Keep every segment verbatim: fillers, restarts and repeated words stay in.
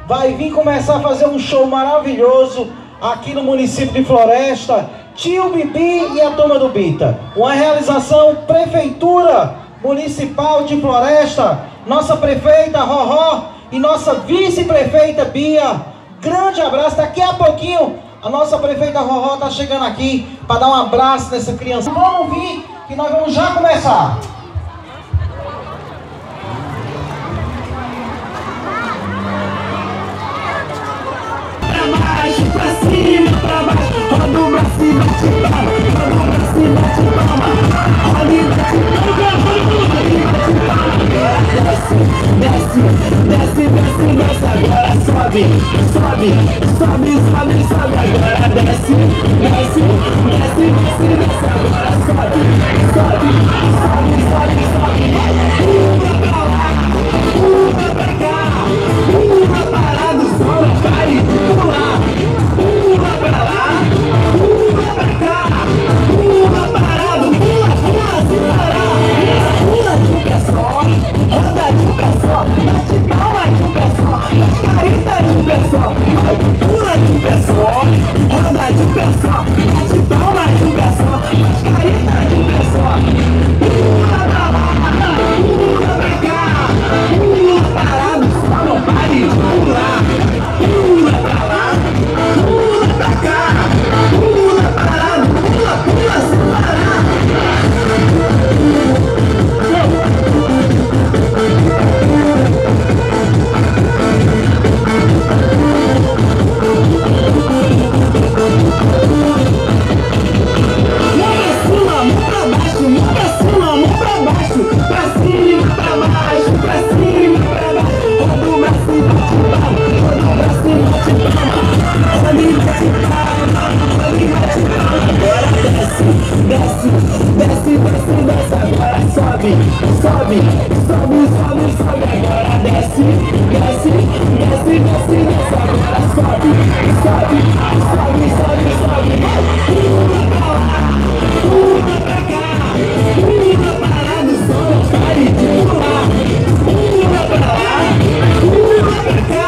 vai vir começar a fazer um show maravilhoso aqui no município de Floresta. Tio Bibi e a Turma do Bita. Uma realização Prefeitura Municipal de Floresta, nossa prefeita Roró e nossa vice-prefeita Bia. Grande abraço. Daqui a pouquinho a nossa prefeita Roró está chegando aqui para dar um abraço nessa criança. Vamos vir que nós vamos já começar. Pra baixo, pra cima, pra baixo, roda o braço e bate palma, roda o braço e bate palma, roda e bate palma, desce, desce, desce, desce, desce, agora sobe, sobe, sobe, sobe, sobe, agora desce, desce, desce, desce, desce, agora sobe, sobe, sobe, sobe, sobe, pula pra lá, pula pra cá, pula parado, só não pare de pular, pula pra lá, pula pra cá, pula parado, pula, pula sem parar, pula de um pé só, roda de um pé só, bate palma de um pé só, bate careta de um pé só, pula de um pé só, roda de um pé só, bate palma de um pé só, bate careta de um pé só, pula pra lá, pula pra cá, pula parado, só não pare de pular, pula pra lá, pula pra cá, pula parado, pula, pula sem parar. Desce, desce, desce, desce, agora sobe, sobe, sobe, sobe, sobe, agora desce, desce, desce, desce, desce, agora sobe, sobe, sobe, sobe, sobe, pula pra lá, pula pra cá, pula parado, só não pare de pular, pula pra lá, pula pra cá,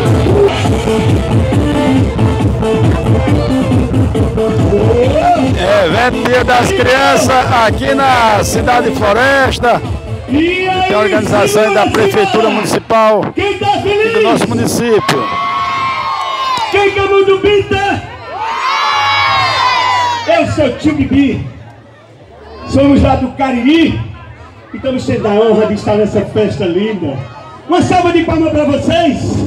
É, evento Dia das Crianças aqui na cidade de Floresta. E tem a organização da Prefeitura Municipal quem tá feliz? E do nosso município. Quem que é o do Bita? Eu sou o tio Bibi. Somos lá do Cariri e estamos cheios da honra de estar nessa festa linda. Uma salva de palmas para vocês.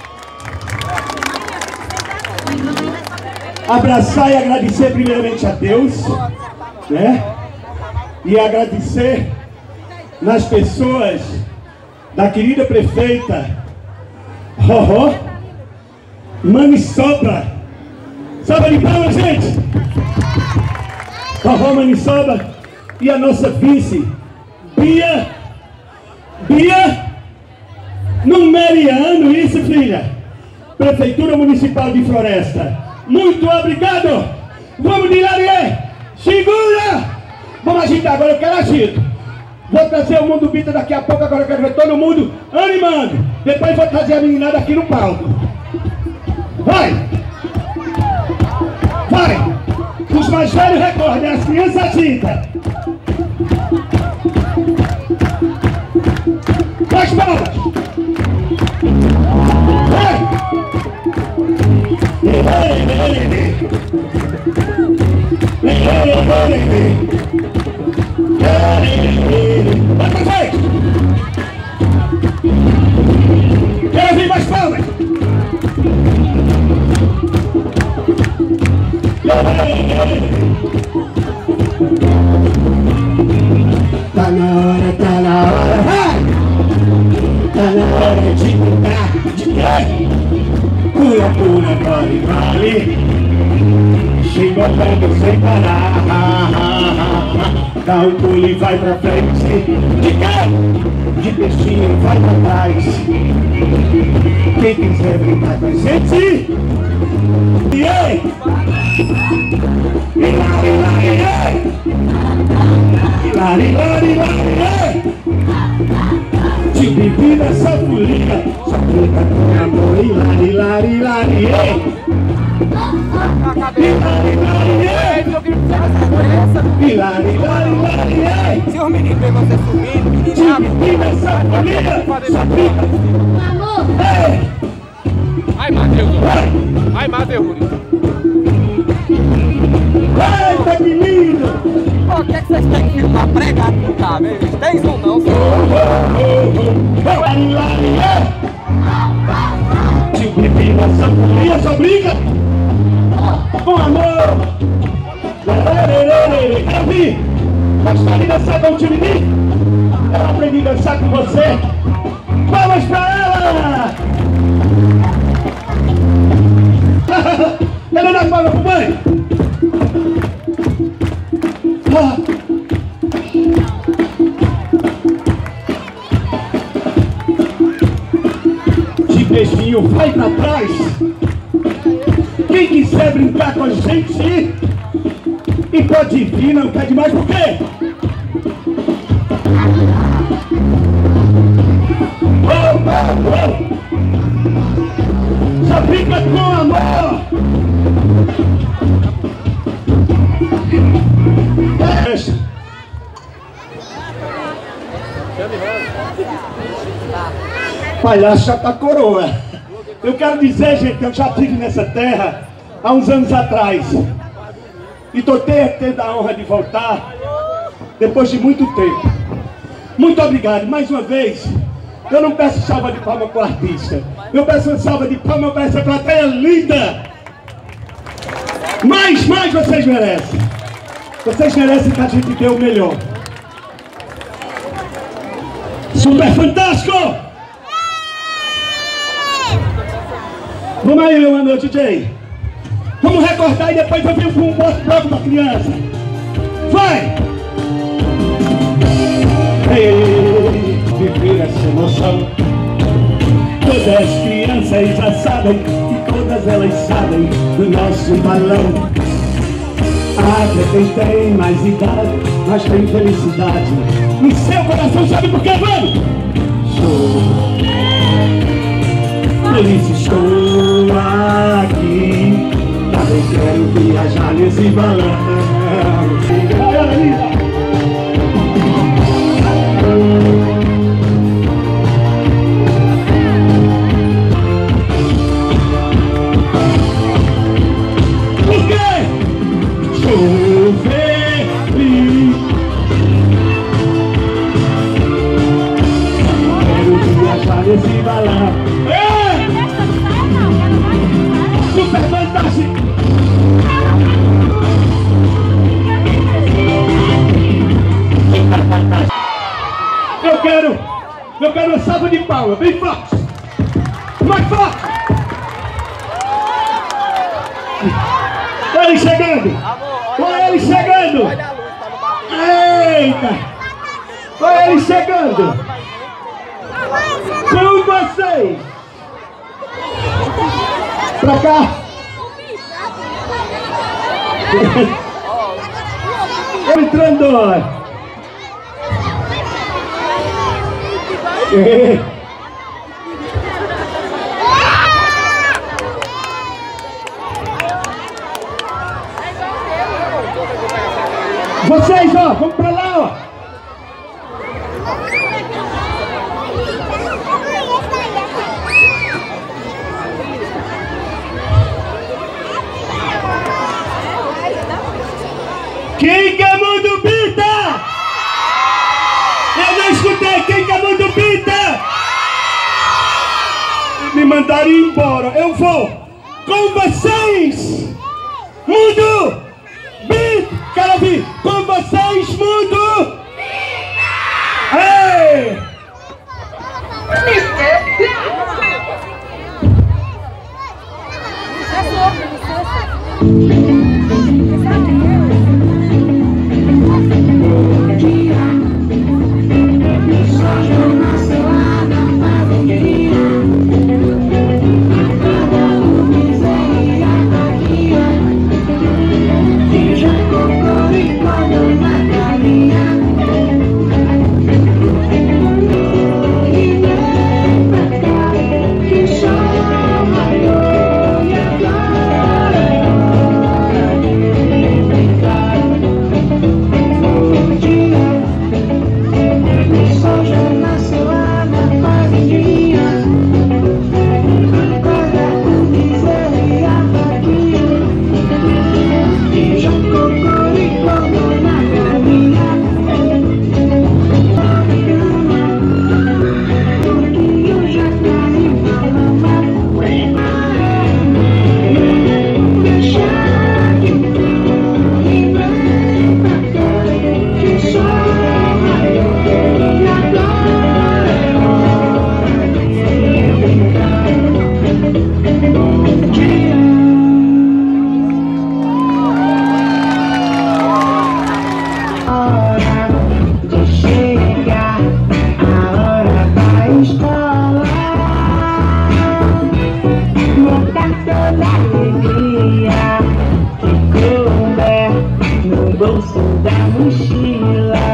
Abraçar e agradecer primeiramente a Deus, né? E agradecer nas pessoas da querida prefeita Roró, Maniçoba. Salva de palmas, gente! Roró Maniçoba e a nossa vice, Bia, Bia Numeriano, isso, filha? Prefeitura Municipal de Floresta. Muito obrigado! Vamos de Larié! Segura! Vamos agitar, agora eu quero agito. Vou trazer o Mundo Bita daqui a pouco, agora eu quero ver todo mundo animando. Depois vou trazer a meninada aqui no palco. Vai! Vai! Os mais velhos recordem, as crianças agitam. Mais palmas! Vai! Vai pra frente! Quero ouvir mais palmas! Tá na hora, tá na hora, vai! Tá na hora de mudar de pé! Pula, pula, vale, vale. Chega perto sem parar. Dá um pulo e vai pra frente. De cá, de peixinho, vai pra trás. Quem quiser brincar com a gente. E ei! E lá, e lá, e ei! E lá, e lá, e lá, e ei! Tio Bibi nessa folia, só fica com amor, hilari, hilari, hilari, ei. Hilari, hilari, ei. Hilari, hilari, hilari, ei. Se os meninos vê você subindo, Tio Bibi nessa folia, só fica. Amor! Ei. Ai, Matheus! Ai, Matheus! Eita, que lindo! Por que, que vocês têm que filmar pregado no carro? Eles têm isso ou não? Hilari, hilari, ei. Tio Bibi nessa folia, só brinca. Com amor! Quero vir! Gostar de dançar com o tio Bibi? Eu aprendi a dançar com você! Palmas pra ela! Cadê na palma pro mãe? Ah. De beijinho, vai pra trás! Quem quiser brincar com a gente e pode vir, não quer demais, por quê? Oh, oh, oh. Só brinca com amor! Deixa. Palhaço já tá coroa. Eu quero dizer, gente, que eu já estive nessa terra há uns anos atrás. E tô tendo a honra de voltar depois de muito tempo. Muito obrigado, mais uma vez. Eu não peço salva de palma para o artista. Eu peço uma salva de palma para essa plateia linda. Mais, mais vocês merecem. Vocês merecem que a gente dê o melhor. Super fantástico! Vamos aí, meu meu D J. Vamos recordar e depois eu venho com um outro bloco para criança. Vai! Ei, viver essa emoção. Todas as crianças já sabem e todas elas sabem do nosso balão. Até quem tem mais idade, mas tem felicidade no seu coração, sabe por quê, vamos? Sou feliz, estou aqui. Também quero viajar nesse balão. Olha, linda! Por quê? Sou feliz. Quero viajar nesse balão. É! Super fantástico! Eu quero, eu quero uma salva de palmas, bem forte, mais forte. Olha ele chegando, olha ele chegando. Eita, olha ele chegando. Com vocês. Pra cá. Entrando. Vocês, ó, vamos pra lá, ó. Quem que é Mundo Bita? Eu não escutei. Quem que é Mundo Bita? Me mandaram ir embora. Eu vou com vocês. Mundo Bita. Quero ouvir. Com vocês, Mundo Bita. Ei! Thank you. alegria que couber no bolso da mochila.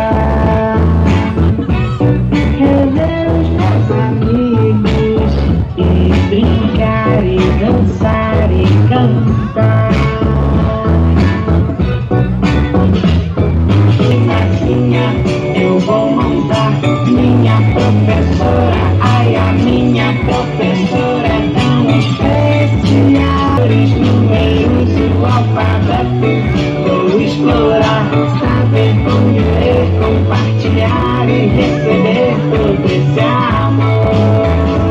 Rever os meus amigos e brincar e dançar e cantar. Eu vou montar minha professora. Ai, a minha professora é tão especial. Os números, o alfabeto vou explorar, saber como ler, compartilhar e receber todo esse amor.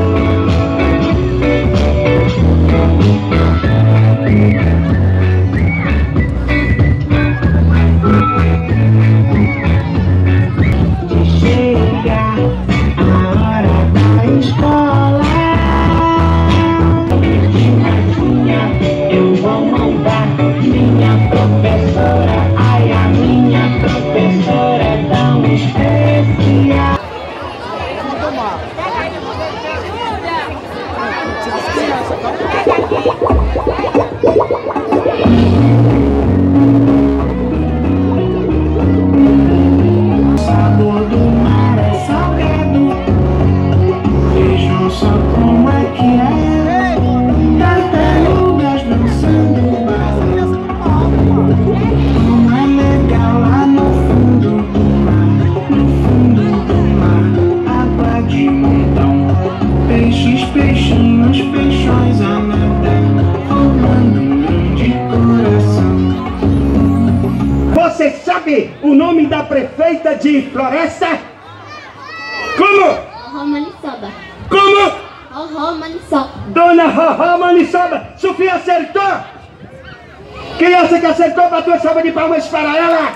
O nome da prefeita de Floresta? Como? Rorró Maniçoba. Como? Rorró Maniçoba. Dona Rorró Maniçoba. Sofia acertou? Criança que acertou, bateu a salva de palmas para ela.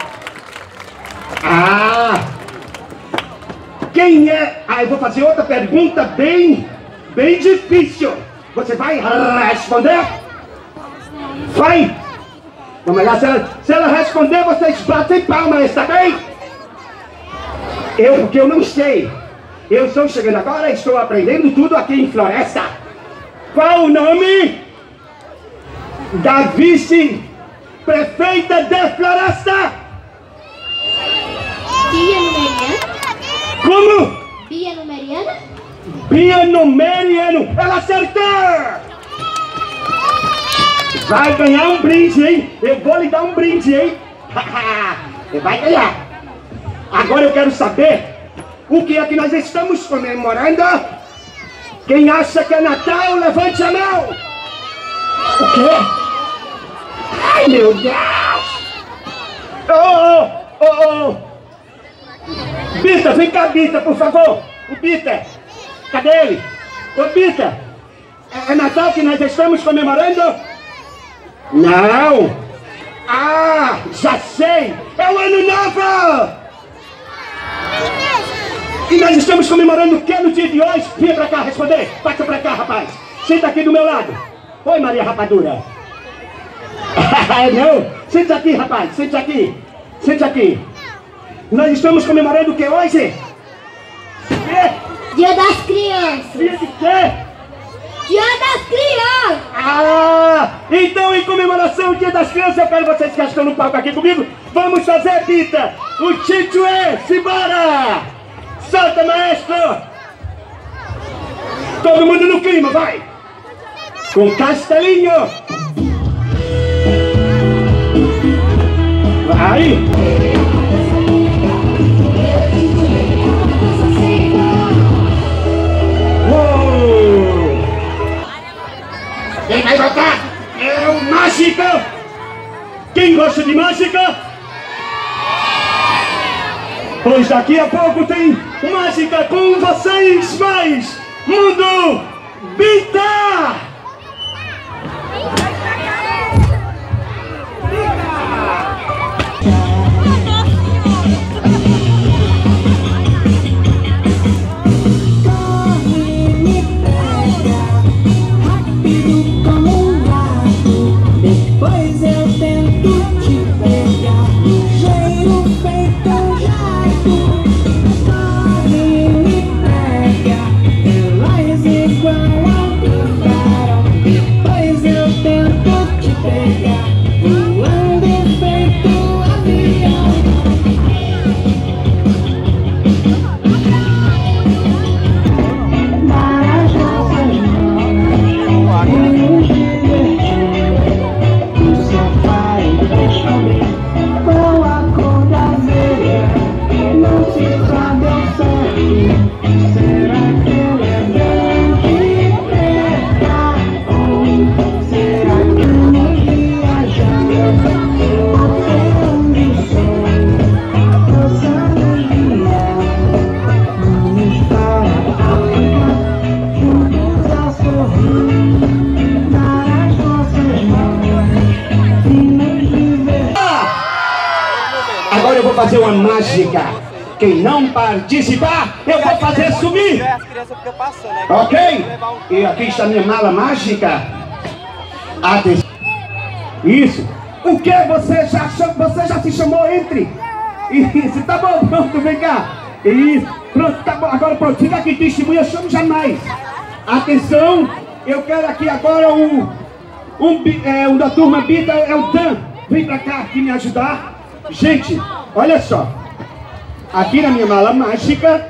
Ah! Quem é? Ah, eu vou fazer outra pergunta bem, bem difícil. Você vai responder? Vai! Vamos lá, se ela, se ela responder, vocês batem palmas, tá bem? Eu, porque eu não sei. Eu estou chegando agora, estou aprendendo tudo aqui em Floresta. Qual o nome da vice-prefeita de Floresta? Bia Numeriano. Como? Bia Numeriano. Bia Numeriano. Ela acertou! Vai ganhar um brinde, hein? Eu vou lhe dar um brinde, hein? Você vai ganhar. Agora eu quero saber o que é que nós estamos comemorando. Quem acha que é Natal, levante a mão. O quê? Ai, meu Deus! Oh, oh, oh, oh. Bita, vem cá, Bita, por favor. O Bita, cadê ele? Ô, Bita, é Natal que nós estamos comemorando? Não! Ah, já sei! É o Ano Novo! E nós estamos comemorando o que no dia de hoje? Vinha pra cá responder! Passa pra cá, rapaz! Senta aqui do meu lado! Oi, Maria Rapadura! Não! Senta aqui, rapaz! Senta aqui! Senta aqui! Nós estamos comemorando o que hoje? Dia das Crianças! Dia de quê? Dia das Crianças! Ah! Então, em comemoração ao Dia das Crianças, eu quero vocês que estão no palco aqui comigo. Vamos fazer, Bita! O Tito é! Simbora! Solta, maestro! Todo mundo no clima, vai! Com Castelinho! Vai! Quem vai votar é o Mágica! Quem gosta de mágica? Pois daqui a pouco tem Mágica com vocês, mais Mundo Bita! Igual ao fazer uma mágica. Quem não participar, eu vou fazer sumir. Ok? E aqui está minha mala mágica. Atenção. Isso. O que você já, você já se chamou? Entre. Isso, tá bom, pronto, vem cá. Isso, pronto, tá bom. Agora pronto, fica aqui, testemunha, eu chamo jamais. Atenção, eu quero aqui agora um, um, é, um da turma Bita, é o Dan. Vem pra cá aqui me ajudar. Gente, olha só. Aqui na minha mala mágica.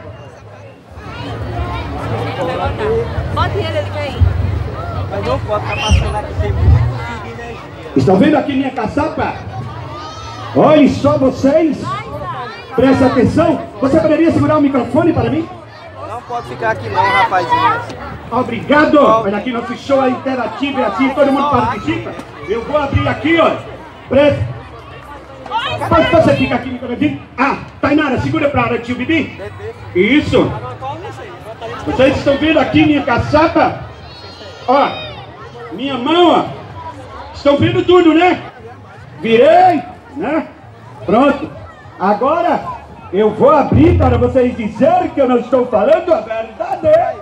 Bota ele, ele quer ir. Mas não pode ficar passando aqui sem muito energia. Estão vendo aqui minha caçapa? Olhem só vocês. Preste atenção. Você poderia segurar o microfone para mim? Não pode ficar aqui não, rapazinho. Obrigado. Olha aqui, nosso show é interativo, é assim, todo mundo participa. Eu vou abrir aqui, ó. Preste. Pode você ficar aqui no cantinho? Ah, Tainara, segura pra hora, tio Bibi. Isso. Vocês estão vendo aqui minha caçapa? Ó, minha mão, ó. Estão vendo tudo, né? Virei, né? Pronto. Agora eu vou abrir para vocês dizerem que eu não estou falando a verdade.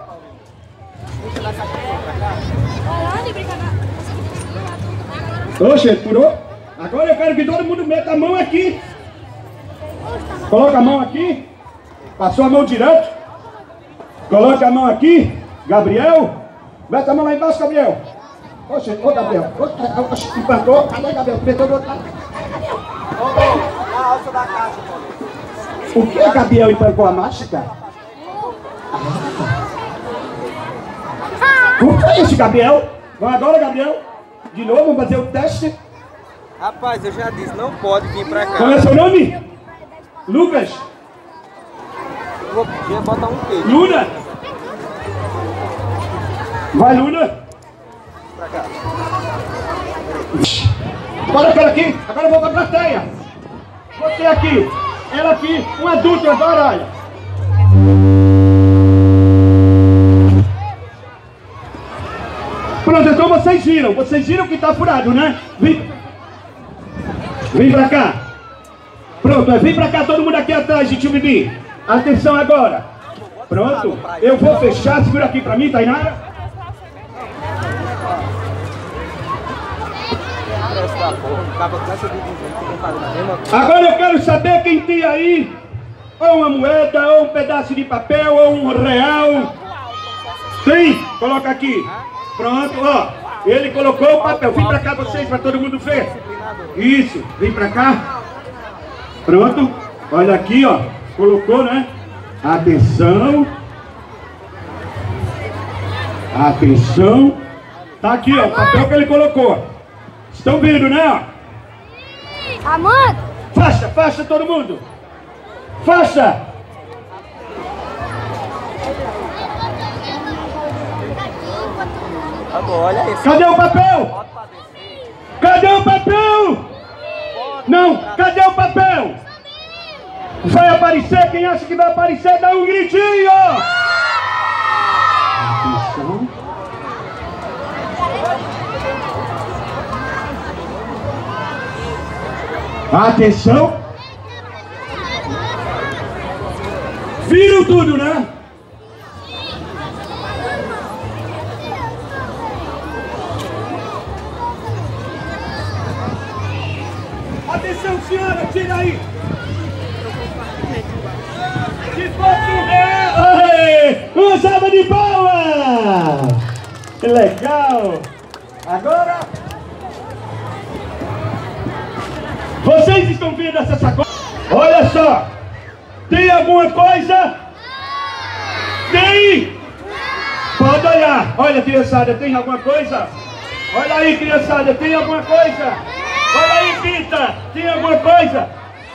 Oxe, furou? Agora eu quero que todo mundo meta a mão aqui. Coloca a mão aqui. Passou a mão direto. Coloca a mão aqui. Gabriel. Meta a mão lá embaixo, Gabriel. Oxe, ô Gabriel. Oxe, empatou. Cadê Gabriel? Meteu do outro lado. Na alça da caixa, O que Gabriel empancou a mágica? O que é isso, Gabriel? Vamos agora, Gabriel. De novo, vamos fazer o teste. Rapaz, eu já disse, não pode vir pra cá. Qual é seu nome? Lucas. Eu vou pedir, botar um queijo. Luna. Vai, Luna. Pra cá. Agora eu quero aqui. Agora eu vou pra plateia. Você aqui. Ela aqui. Um adulto agora, olha. Pronto, então vocês viram. Vocês viram que tá furado, né? Vem. Vem pra cá. Pronto, vem pra cá todo mundo aqui atrás de tio Bibi. Atenção agora. Pronto. Eu vou fechar. Segura aqui pra mim, Tainara. Agora eu quero saber quem tem aí ou uma moeda, ou um pedaço de papel, ou um real. Tem? Coloca aqui. Pronto, ó. Ele colocou o papel. Vem pra cá vocês, pra todo mundo ver. Isso, vem pra cá. Pronto. Olha aqui, ó. Colocou, né? Atenção. Atenção. Tá aqui, ó. O papel que ele colocou. Estão vendo, né? Amanda! Faixa, faixa todo mundo. Faixa. Olha isso. Cadê o papel? Cadê o papel? Não, cadê o papel? Vai aparecer, quem acha que vai aparecer, dá um gritinho! Atenção. Atenção. Viram tudo, né? Atenção, senhora, tira aí! Se fosse um real! Uma salva de palmas! Que legal! Agora... Vocês estão vendo essa sacola? Olha só! Tem alguma coisa? Tem! Pode olhar! Olha, criançada, tem alguma coisa? Olha aí, criançada, tem alguma coisa? Olha aí, Pita, tem alguma coisa?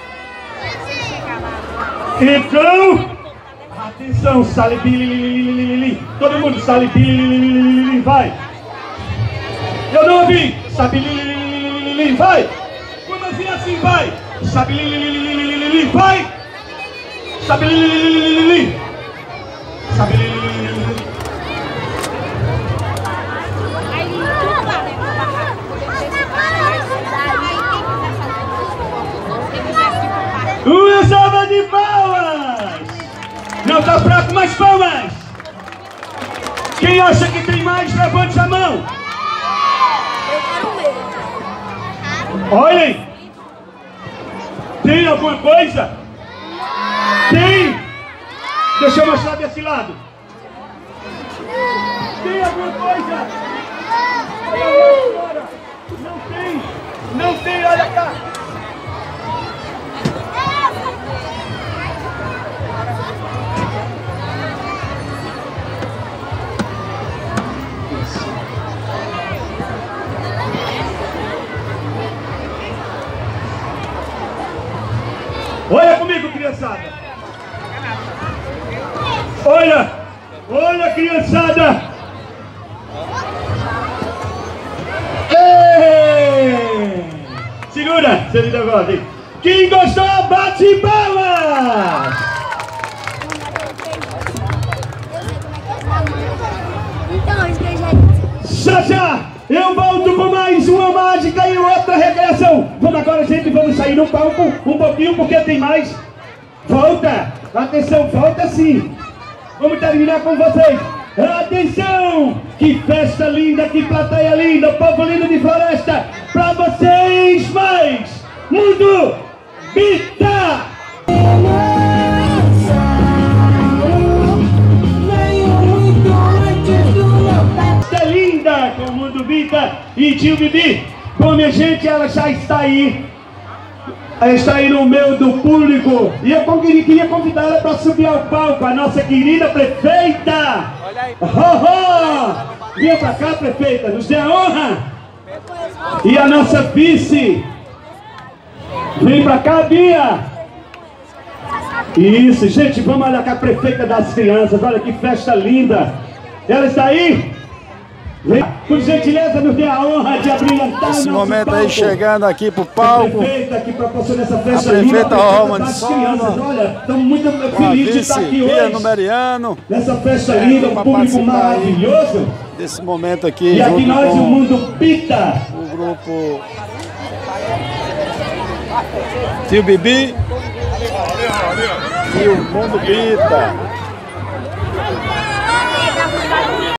Então, atenção, salibilililililili. Todo mundo, salibililililili, vai. Eu não ouvi. Salibililililili, vai. Quando assim, assim, vai. Salibililililili, vai. Salibililililili. Salibililililili. Uh! Não tá fraco, mais palmas! Quem acha que tem mais, levante a mão! Olhem! Tem alguma coisa? Tem! Deixa eu mostrar desse lado. Tem alguma coisa? Não tem! Não tem, olha cá! Olha comigo, criançada! Olha! Olha, criançada! Ei! Segura! Você me deu agora, hein? Quem gostou, bate palmas! Já já! Eu volto com mais uma mágica e outra recreação. Vamos agora, gente, vamos sair no palco um pouquinho, porque tem mais. Volta! Atenção, volta sim! Vamos terminar com vocês. Atenção! Que festa linda, que plateia linda, povo lindo de Floresta. Pra vocês mais! Mundo Bita! Festa linda com o Mundo Bita e Tio Bibi. Bom, minha gente, ela já está aí. Ela está aí no meio do público. E eu queria convidar ela para subir ao palco, a nossa querida prefeita. Olha aí. Oh, oh. Venha para cá, prefeita, nos dê a honra. E a nossa vice. Vem para cá, Bia. Isso, gente, vamos olhar com a prefeita das crianças. Olha que festa linda. Ela está aí? Vem, por gentileza, nos dê a honra de abrilhantar esse nosso momento palco. aí chegando aqui pro palco. A prefeita que proporciona essa festa a prefeita linda, das crianças. Olha, estamos muito felizes de estar aqui hoje. Numeriano, nessa festa é, linda, um público maravilhoso. Desse momento aqui. E aqui nós, o Mundo Bita. O grupo Tio Bibi e o Mundo Bita.